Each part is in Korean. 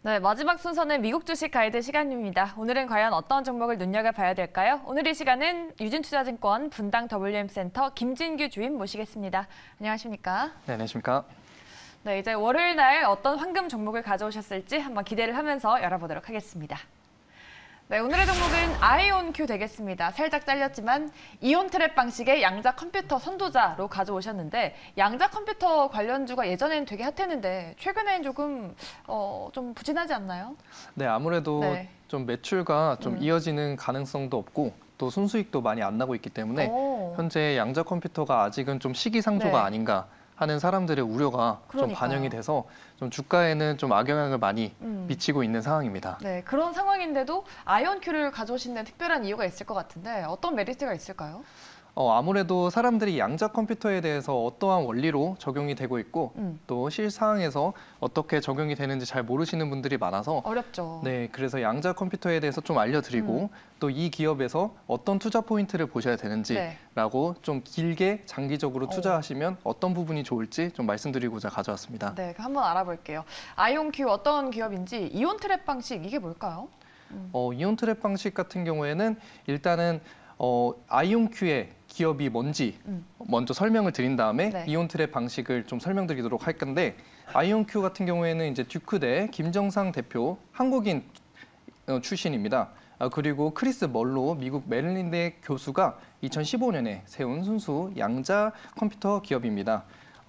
네, 마지막 순서는 미국 주식 가이드 시간입니다. 오늘은 과연 어떤 종목을 눈여겨봐야 될까요? 오늘 이 시간은 유진투자증권 분당 WM센터 김진규 주임 모시겠습니다. 안녕하십니까? 네, 안녕하십니까? 네, 이제 월요일 날 어떤 황금 종목을 가져오셨을지 한번 기대를 하면서 열어보도록 하겠습니다. 네, 오늘의 종목은 아이온큐 되겠습니다. 살짝 잘렸지만 이온 트랩 방식의 양자 컴퓨터 선도자로 가져오셨는데 양자 컴퓨터 관련주가 예전에는 되게 핫했는데 최근엔 조금 좀 부진하지 않나요? 네, 아무래도 네. 좀 매출과 좀 이어지는 가능성도 없고 또 순수익도 많이 안 나고 있기 때문에 현재 양자 컴퓨터가 아직은 좀 시기상조가 네. 아닌가 하는 사람들의 우려가 좀 그러니까요. 반영이 돼서 좀 주가에는 좀 악영향을 많이 미치고 있는 상황입니다. 네, 그런 상황인데도 아이온큐를 가져오신 데 특별한 이유가 있을 것 같은데 어떤 메리트가 있을까요? 아무래도 사람들이 양자 컴퓨터에 대해서 어떠한 원리로 적용이 되고 있고 또 실상에서 어떻게 적용이 되는지 잘 모르시는 분들이 많아서 어렵죠. 네, 그래서 양자 컴퓨터에 대해서 좀 알려드리고 또 이 기업에서 어떤 투자 포인트를 보셔야 되는지라고 좀 길게 장기적으로 투자하시면 어떤 부분이 좋을지 좀 말씀드리고자 가져왔습니다. 네, 한번 알아볼게요. 아이온큐 어떤 기업인지 이온 트랩 방식 이게 뭘까요? 이온 트랩 방식 같은 경우에는 일단은 아이온큐의 기업이 뭔지 먼저 설명을 드린 다음에 네. 이온 트랩 방식을 좀 설명드리도록 할 건데 아이온큐 같은 경우에는 이제 듀크대 김정상 대표 한국인 출신입니다. 그리고 크리스 멀로 미국 메릴랜드 교수가 2015년에 세운 순수 양자 컴퓨터 기업입니다.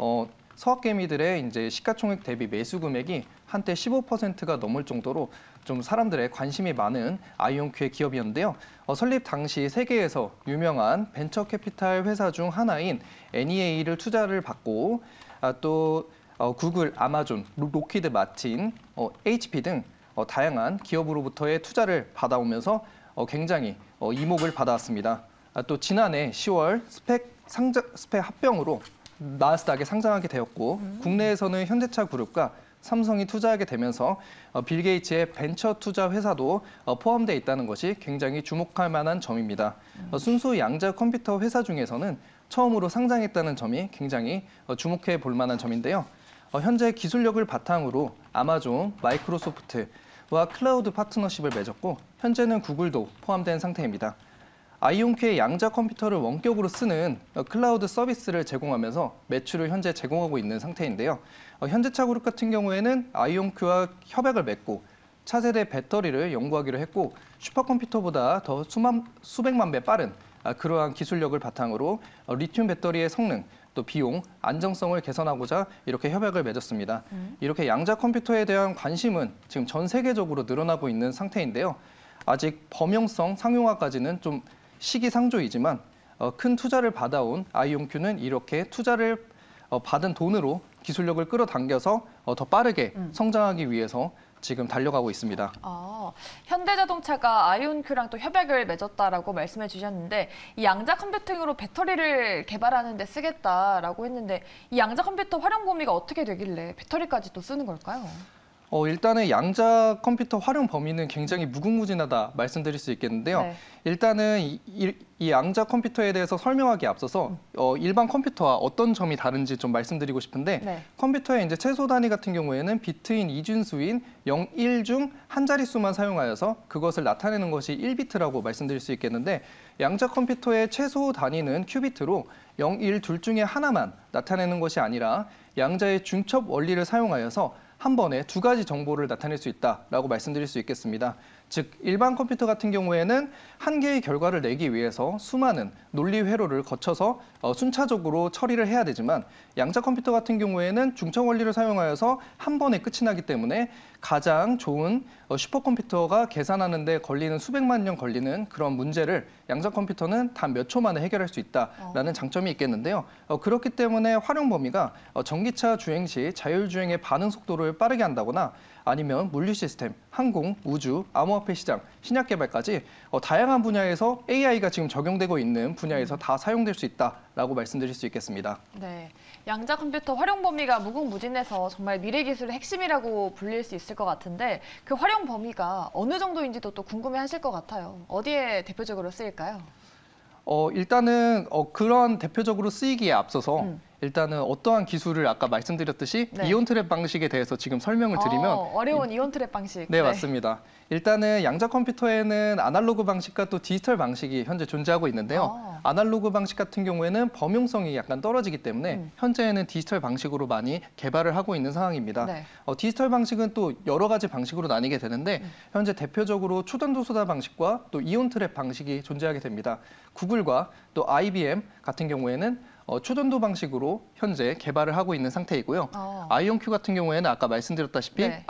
서학개미들의 이제 시가총액 대비 매수 금액이 한때 15%가 넘을 정도로 좀 사람들의 관심이 많은 아이온큐의 기업이었는데요. 설립 당시 세계에서 유명한 벤처 캐피탈 회사 중 하나인 NEA를 투자를 받고 또 구글, 아마존, 록히드 마틴, HP 등 다양한 기업으로부터의 투자를 받아오면서 굉장히 이목을 받아왔습니다. 또 지난해 10월 스펙 합병으로 나스닥에 상장하게 되었고 국내에서는 현대차 그룹과 삼성이 투자하게 되면서 빌 게이츠의 벤처 투자 회사도 포함되어 있다는 것이 굉장히 주목할 만한 점입니다. 순수 양자 컴퓨터 회사 중에서는 처음으로 상장했다는 점이 굉장히 주목해 볼 만한 점인데요. 현재 기술력을 바탕으로 아마존, 마이크로소프트와 클라우드 파트너십을 맺었고 현재는 구글도 포함된 상태입니다. 아이온큐의 양자 컴퓨터를 원격으로 쓰는 클라우드 서비스를 제공하면서 매출을 현재 제공하고 있는 상태인데요. 현대차 그룹 같은 경우에는 아이온큐와 협약을 맺고 차세대 배터리를 연구하기로 했고 슈퍼컴퓨터보다 더 수백만 배 빠른 그러한 기술력을 바탕으로 리튬 배터리의 성능, 또 비용, 안정성을 개선하고자 이렇게 협약을 맺었습니다. 이렇게 양자 컴퓨터에 대한 관심은 지금 전 세계적으로 늘어나고 있는 상태인데요. 아직 범용성 상용화까지는 좀 시기상조이지만 큰 투자를 받아온 아이온큐는 이렇게 투자를 받은 돈으로 기술력을 끌어당겨서 더 빠르게 성장하기 위해서 지금 달려가고 있습니다. 현대자동차가 아이온큐랑 또 협약을 맺었다라고 말씀해 주셨는데 이 양자 컴퓨팅으로 배터리를 개발하는 데 쓰겠다라고 했는데 이 양자 컴퓨터 활용 범위가 어떻게 되길래 배터리까지 또 쓰는 걸까요? 일단은 양자 컴퓨터 활용 범위는 굉장히 무궁무진하다 말씀드릴 수 있겠는데요. 네. 일단은 이 양자 컴퓨터에 대해서 설명하기에 앞서서 일반 컴퓨터와 어떤 점이 다른지 좀 말씀드리고 싶은데 네. 컴퓨터의 이제 최소 단위 같은 경우에는 비트인 이진수인 0, 1 중 한 자릿수만 사용하여서 그것을 나타내는 것이 1비트라고 말씀드릴 수 있겠는데 양자 컴퓨터의 최소 단위는 큐비트로 0, 1 둘 중에 하나만 나타내는 것이 아니라 양자의 중첩 원리를 사용하여서 한 번에 두 가지 정보를 나타낼 수 있다라고 말씀드릴 수 있겠습니다. 즉 일반 컴퓨터 같은 경우에는 한 개의 결과를 내기 위해서 수많은 논리 회로를 거쳐서 순차적으로 처리를 해야 되지만 양자 컴퓨터 같은 경우에는 중첩 원리를 사용하여서 한 번에 끝이 나기 때문에 가장 좋은 슈퍼컴퓨터가 계산하는 데 걸리는 수백만 년 걸리는 그런 문제를 양자 컴퓨터는 단 몇 초 만에 해결할 수 있다라는 장점이 있겠는데요. 그렇기 때문에 활용 범위가 전기차 주행 시 자율주행의 반응 속도를 빠르게 한다거나 아니면 물리 시스템, 항공, 우주, 암호화폐 시장, 신약 개발까지 다양한 분야에서 AI가 지금 적용되고 있는 분야에서 다 사용될 수 있다라고 말씀드릴 수 있겠습니다. 네, 양자 컴퓨터 활용 범위가 무궁무진해서 정말 미래 기술의 핵심이라고 불릴 수 있을 것 같은데 그 활용 범위가 어느 정도인지도 또 궁금해하실 것 같아요. 어디에 대표적으로 쓰일까요? 일단은 그런 대표적으로 쓰이기에 앞서서 일단은 어떠한 기술을 아까 말씀드렸듯이 네. 이온 트랩 방식에 대해서 지금 설명을 드리면 어려운 이온 트랩 방식. 네, 맞습니다. 일단은 양자 컴퓨터에는 아날로그 방식과 또 디지털 방식이 현재 존재하고 있는데요. 아날로그 방식 같은 경우에는 범용성이 약간 떨어지기 때문에 현재는 디지털 방식으로 많이 개발을 하고 있는 상황입니다. 네. 디지털 방식은 또 여러 가지 방식으로 나뉘게 되는데 현재 대표적으로 초전도 소다 방식과 또 이온 트랩 방식이 존재하게 됩니다. 구글과 또 IBM 같은 경우에는 초전도 방식으로 현재 개발을 하고 있는 상태이고요. 아이온큐 같은 경우에는 아까 말씀드렸다시피 네.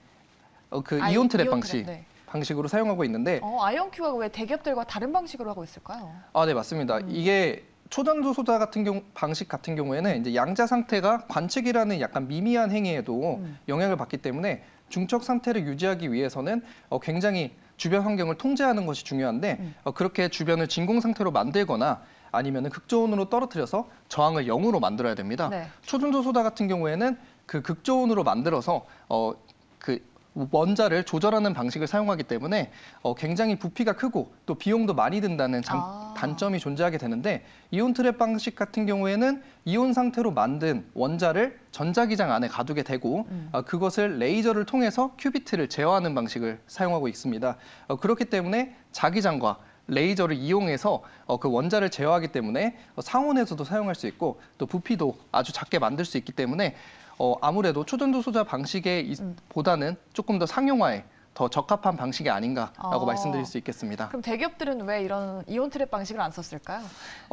이온 트랩 방식. 네. 방식으로 사용하고 있는데 아이온큐가 왜 대기업들과 다른 방식으로 하고 있을까요? 네, 맞습니다. 이게 초전도 소다 같은 방식 같은 경우에는 이제 양자 상태가 관측이라는 약간 미미한 행위에도 영향을 받기 때문에 중첩 상태를 유지하기 위해서는 굉장히 주변 환경을 통제하는 것이 중요한데 그렇게 주변을 진공 상태로 만들거나 아니면 극저온으로 떨어뜨려서 저항을 0으로 만들어야 됩니다. 네. 초전도 소다 같은 경우에는 그 극저온으로 만들어서 그 원자를 조절하는 방식을 사용하기 때문에 굉장히 부피가 크고 또 비용도 많이 든다는 단점이 존재하게 되는데 이온 트랩 방식 같은 경우에는 이온 상태로 만든 원자를 전자기장 안에 가두게 되고 그것을 레이저를 통해서 큐비트를 제어하는 방식을 사용하고 있습니다. 그렇기 때문에 자기장과 레이저를 이용해서 그 원자를 제어하기 때문에 상온에서도 사용할 수 있고 또 부피도 아주 작게 만들 수 있기 때문에 아무래도 초전도 소자 방식에 보다는 조금 더 상용화에 더 적합한 방식이 아닌가라고 말씀드릴 수 있겠습니다. 그럼 대기업들은 왜 이런 이온 트랩 방식을 안 썼을까요?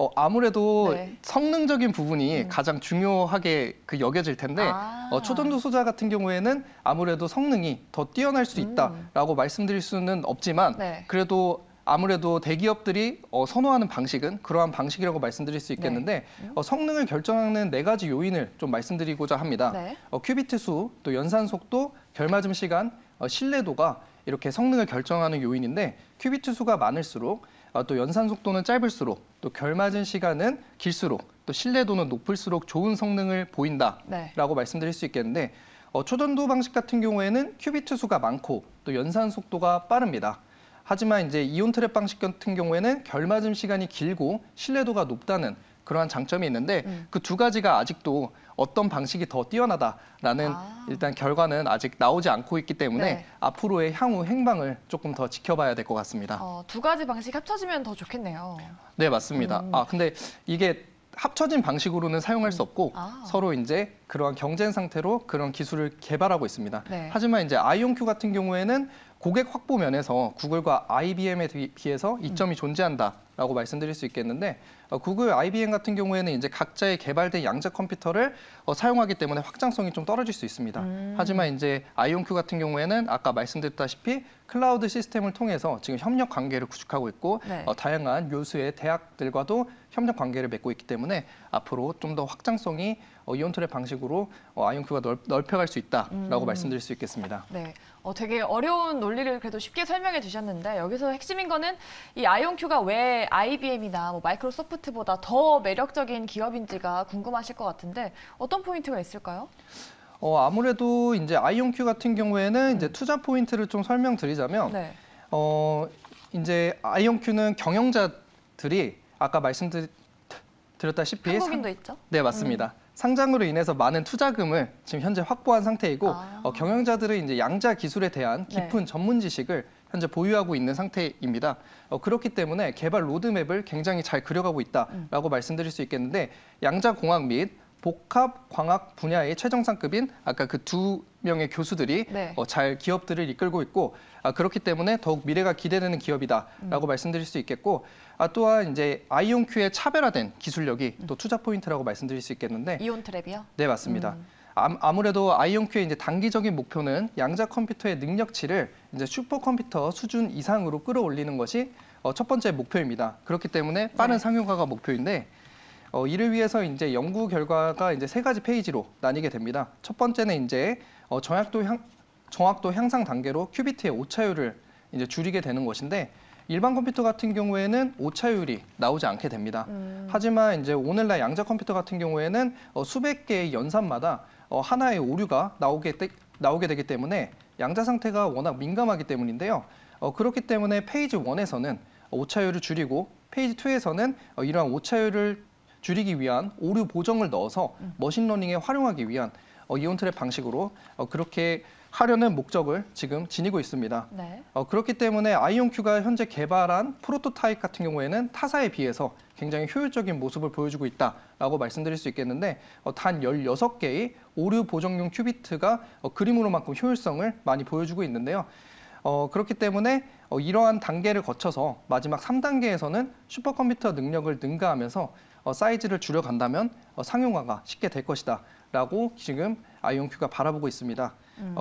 아무래도 네. 성능적인 부분이 가장 중요하게 여겨질 텐데 초전도 소자 같은 경우에는 아무래도 성능이 더 뛰어날 수 있다라고 말씀드릴 수는 없지만 네. 그래도 아무래도 대기업들이 선호하는 방식은 그러한 방식이라고 말씀드릴 수 있겠는데 성능을 결정하는 4가지 요인을 좀 말씀드리고자 합니다. 네. 큐비트 수, 또 연산 속도, 결맞음 시간, 신뢰도가 이렇게 성능을 결정하는 요인인데 큐비트 수가 많을수록 또 연산 속도는 짧을수록 또 결맞은 시간은 길수록 또 신뢰도는 높을수록 좋은 성능을 보인다라고 말씀드릴 수 있겠는데 초전도 방식 같은 경우에는 큐비트 수가 많고 또 연산 속도가 빠릅니다. 하지만 이제 이온 트랩 방식 같은 경우에는 결맞음 시간이 길고 신뢰도가 높다는 그러한 장점이 있는데 그 2가지가 아직도 어떤 방식이 더 뛰어나다라는 일단 결과는 아직 나오지 않고 있기 때문에 앞으로의 향후 행방을 조금 더 지켜봐야 될 것 같습니다. 2가지 방식 합쳐지면 더 좋겠네요. 네, 맞습니다. 근데 이게 합쳐진 방식으로는 사용할 수 없고 서로 이제 그러한 경쟁 상태로 그런 기술을 개발하고 있습니다. 네. 하지만 이제 아이온큐 같은 경우에는 고객 확보 면에서 구글과 IBM에 비해서 이점이 존재한다라고 말씀드릴 수 있겠는데 구글, IBM 같은 경우에는 이제 각자의 개발된 양자 컴퓨터를 사용하기 때문에 확장성이 좀 떨어질 수 있습니다. 하지만 이제 아이온큐 같은 경우에는 아까 말씀드렸다시피 클라우드 시스템을 통해서 지금 협력 관계를 구축하고 있고 다양한 요수의 대학들과도 협력 관계를 맺고 있기 때문에 앞으로 좀 더 확장성이 이온 트랩 방식으로 아이온큐가 넓혀갈 수 있다라고 말씀드릴 수 있겠습니다. 네, 되게 어려운 논리를 그래도 쉽게 설명해 주셨는데 여기서 핵심인 거는 이 아이온큐가 왜 IBM이나 뭐 마이크로소프트보다 더 매력적인 기업인지가 궁금하실 것 같은데 어떤 포인트가 있을까요? 아무래도 이제 아이온큐 같은 경우에는 이제 투자 포인트를 좀 설명드리자면 이제 아이온큐는 경영자들이 아까 말씀드렸다시피 한국인도 있죠? 네, 맞습니다. 상장으로 인해서 많은 투자금을 지금 현재 확보한 상태이고 경영자들은 이제 양자 기술에 대한 깊은 전문 지식을 현재 보유하고 있는 상태입니다. 그렇기 때문에 개발 로드맵을 굉장히 잘 그려가고 있다라고 말씀드릴 수 있겠는데 양자공학 및 복합광학 분야의 최정상급인 아까 그 2명의 교수들이 잘 기업들을 이끌고 있고 그렇기 때문에 더욱 미래가 기대되는 기업이다라고 말씀드릴 수 있겠고 또한 이제 아이온큐의 차별화된 기술력이 또 투자 포인트라고 말씀드릴 수 있겠는데 이온 트랩이요? 네, 맞습니다. 아무래도 아이온큐의 이제 단기적인 목표는 양자 컴퓨터의 능력치를 이제 슈퍼컴퓨터 수준 이상으로 끌어올리는 것이 첫 번째 목표입니다. 그렇기 때문에 빠른 상용화가 목표인데 이를 위해서 이제 연구 결과가 이제 3가지 페이지로 나뉘게 됩니다. 첫 번째는 이제 정확도 향상 단계로 큐비트의 오차율을 이제 줄이게 되는 것인데 일반 컴퓨터 같은 경우에는 오차율이 나오지 않게 됩니다. 하지만 이제 오늘날 양자 컴퓨터 같은 경우에는 수백 개의 연산마다 하나의 오류가 나오게 되기 때문에 양자 상태가 워낙 민감하기 때문인데요. 그렇기 때문에 페이지 1에서는 오차율을 줄이고 페이지 2에서는 이러한 오차율을 줄이기 위한 오류 보정을 넣어서 머신러닝에 활용하기 위한 이온 트랩 방식으로 그렇게 하려는 목적을 지금 지니고 있습니다. 네. 그렇기 때문에 아이온큐가 현재 개발한 프로토타입 같은 경우에는 타사에 비해서 굉장히 효율적인 모습을 보여주고 있다라고 말씀드릴 수 있겠는데 단 16개의 오류 보정용 큐비트가 그림으로만큼 효율성을 많이 보여주고 있는데요. 그렇기 때문에 이러한 단계를 거쳐서 마지막 3단계에서는 슈퍼컴퓨터 능력을 능가하면서 사이즈를 줄여간다면 상용화가 쉽게 될 것이다 라고 지금 아이온큐가 바라보고 있습니다.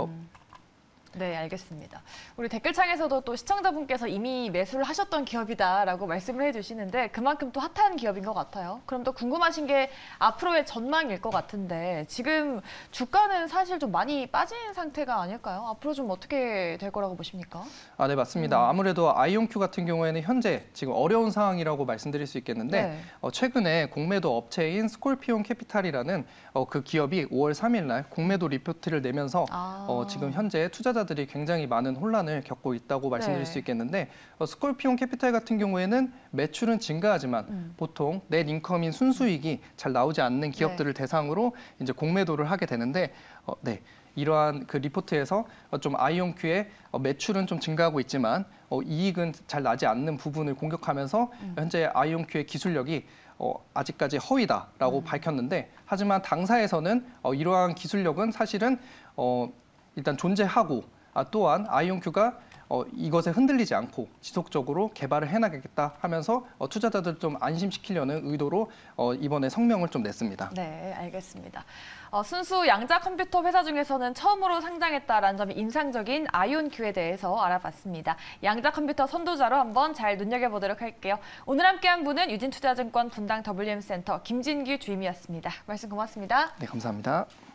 네, 알겠습니다. 우리 댓글창에서도 또 시청자분께서 이미 매수를 하셨던 기업이다라고 말씀을 해주시는데 그만큼 또 핫한 기업인 것 같아요. 그럼 또 궁금하신 게 앞으로의 전망일 것 같은데 지금 주가는 사실 좀 많이 빠진 상태가 아닐까요? 앞으로 좀 어떻게 될 거라고 보십니까? 네, 맞습니다. 아무래도 아이온큐 같은 경우에는 현재 지금 어려운 상황이라고 말씀드릴 수 있겠는데 네. 최근에 공매도 업체인 스콜피온 캐피탈이라는 그 기업이 5월 3일 날 공매도 리포트를 내면서 지금 현재 투자자들이 굉장히 많은 혼란을 겪고 있다고 말씀드릴 수 있겠는데 스콜피온 캐피탈 같은 경우에는 매출은 증가하지만 보통 넷 인컴인 순수익이 잘 나오지 않는 기업들을 대상으로 이제 공매도를 하게 되는데 이러한 그 리포트에서 좀 아이온큐의 매출은 좀 증가하고 있지만 이익은 잘 나지 않는 부분을 공격하면서 현재 아이온큐의 기술력이 아직까지 허위다라고 밝혔는데 하지만 당사에서는 이러한 기술력은 사실은 일단 존재하고 또한 아이온큐가 이것에 흔들리지 않고 지속적으로 개발을 해나가겠다 하면서 투자자들 좀 안심시키려는 의도로 이번에 성명을 좀 냈습니다. 네, 알겠습니다. 순수 양자 컴퓨터 회사 중에서는 처음으로 상장했다라는 점이 인상적인 아이온큐에 대해서 알아봤습니다. 양자 컴퓨터 선도자로 한번 잘 눈여겨보도록 할게요. 오늘 함께한 분은 유진투자증권 분당 WM센터 김진규 주임이었습니다. 말씀 고맙습니다. 네, 감사합니다.